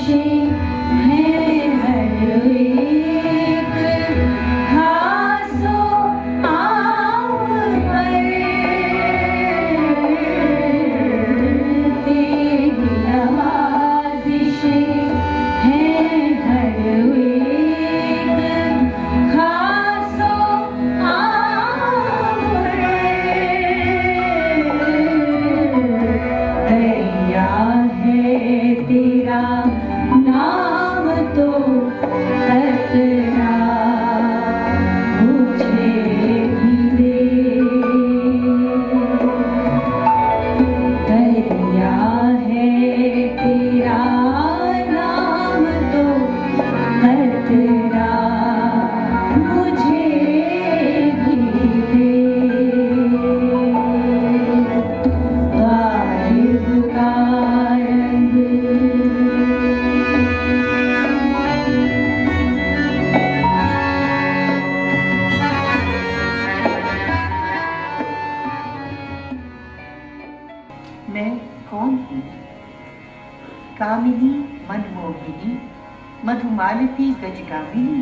कामिनी मनमोहिनी मधुमालती गजगामिनी,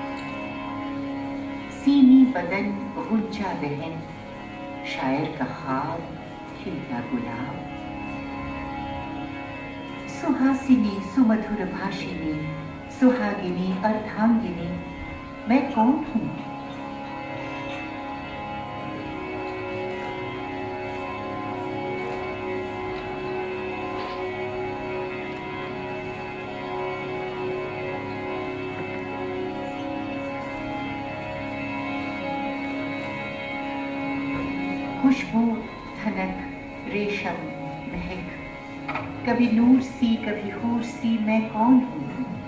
सीनी बदन गुंजा दहन, शायर का ख्वाब खिलता गुलाब। सुहासिनी सुमधुर भाषिनी सुहागिनी अर्धांगिनी, मैं कौन हूँ? खुशबू धनक रेशम महक, कभी नूर सी कभी हूर सी, मैं कौन हूँ?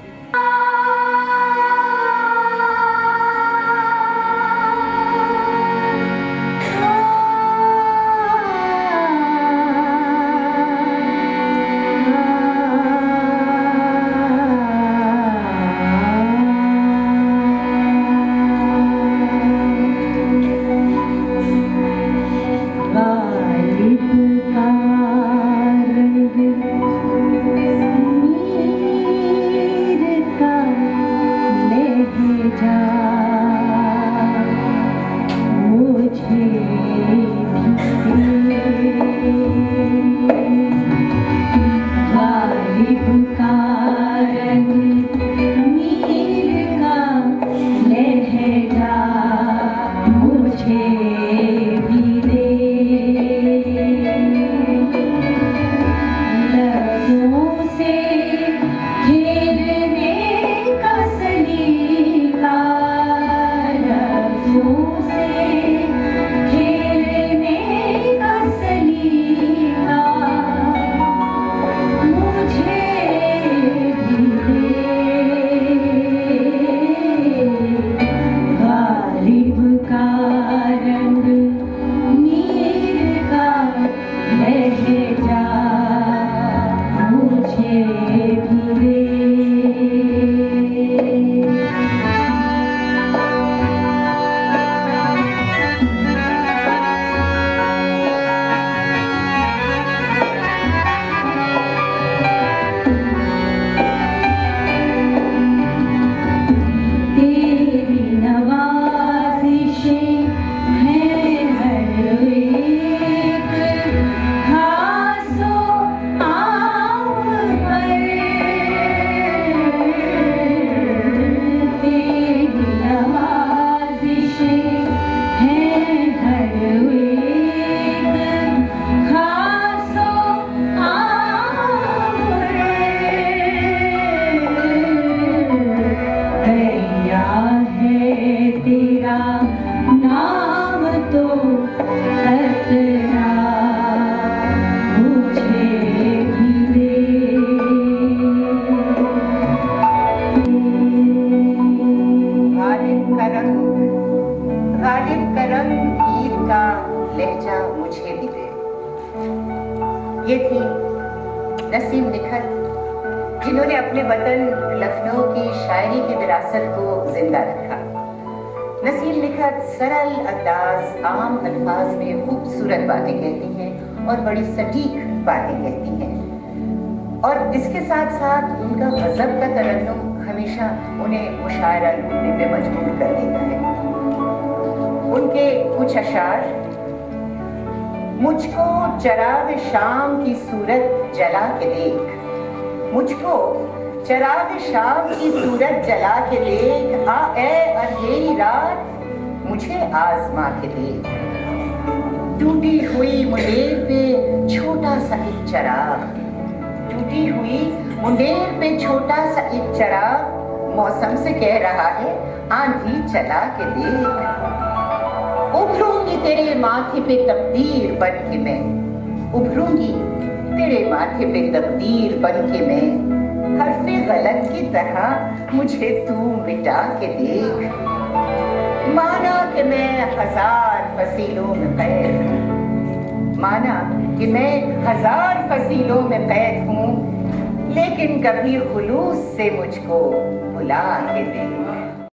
ये थी नसीम निखत, जिन्होंने अपने वतन लखनऊ की शायरी की विरासत को जिंदा रखा। नसीम निखत सरल अंदाज, आम अल्फाज में खूबसूरत बातें कहती हैं और बड़ी सटीक बातें कहती हैं। और इसके साथ साथ उनका गजब का तरन्नुम हमेशा उन्हें मुशायरा ढूंढने में मजबूर कर देता है। उनके कुछ अशार, मुझको चराग शाम की सूरत जला के देख, मुझको चराग शाम की सूरत जला के देख, आ ए अंधेरी रात मुझे आजमा के देख। टूटी हुई मुंडेर पे छोटा सा एक चराग, टूटी हुई मुंडेर पे छोटा सा एक चराग मौसम से कह रहा है आंधी चला के देख। उभरूंगी तेरे माथे पे तकदीर बन के मैं, उभरूंगी तेरे माथे पे तकदीर बन के मैं, हर्फे गलत की तरह मुझे तू मिटा के देख। माना कि मैं 1000 फसीलों में कैद हूँ, माना कि मैं 1000 फसीलों में कैद हूँ, लेकिन कभी खुलूस से मुझको बुला के देख।